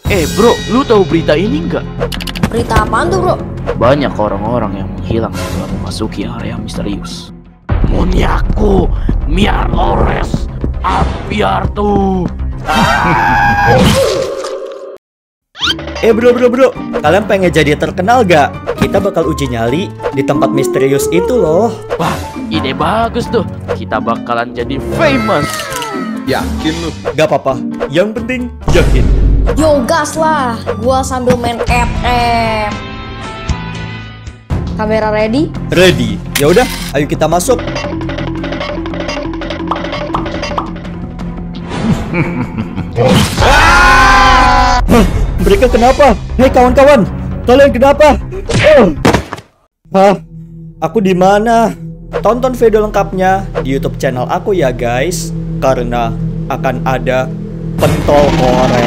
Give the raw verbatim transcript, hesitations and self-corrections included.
Eh bro, lu tahu berita ini nggak? Berita apaan tuh bro? Banyak orang-orang yang menghilang setelah memasuki area misterius. Moniaku, miar ores, apiar tuh. Eh bro bro bro, kalian pengen jadi terkenal gak? Kita bakal uji nyali di tempat misterius itu loh. Wah, ide bagus tuh. Kita bakalan jadi famous. Yakin lu? Gak apa-apa, yang penting yakin. Yo gas lah, gua sambil main F M. Kamera ready? Ready? Ya udah, ayo kita masuk. Hah, mereka kenapa? Hei kawan-kawan, kalian kenapa? Oh. Hah? Aku di mana? Tonton video lengkapnya di YouTube channel aku ya guys, karena akan ada pentol korek.